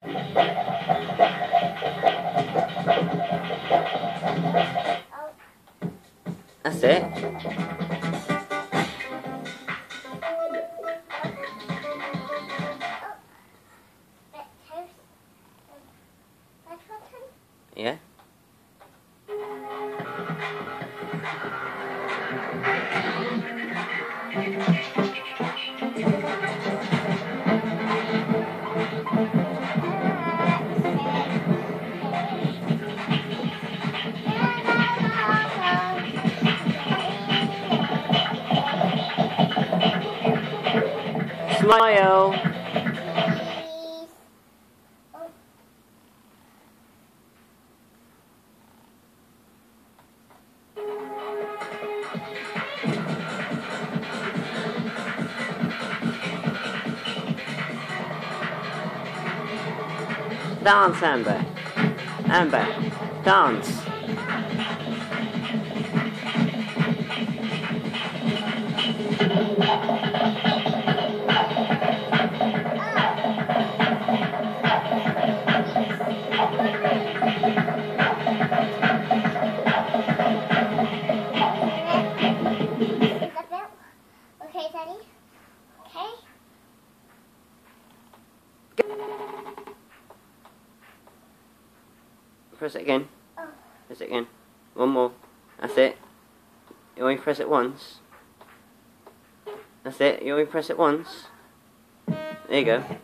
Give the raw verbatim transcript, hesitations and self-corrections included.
That's it. Yeah. Smile. Dance, Amber. Amber, dance. Okay, Daddy? Okay? Press it again. Oh. Press it again. One more. That's it. You only press it once. That's it. You only press it once. There you go.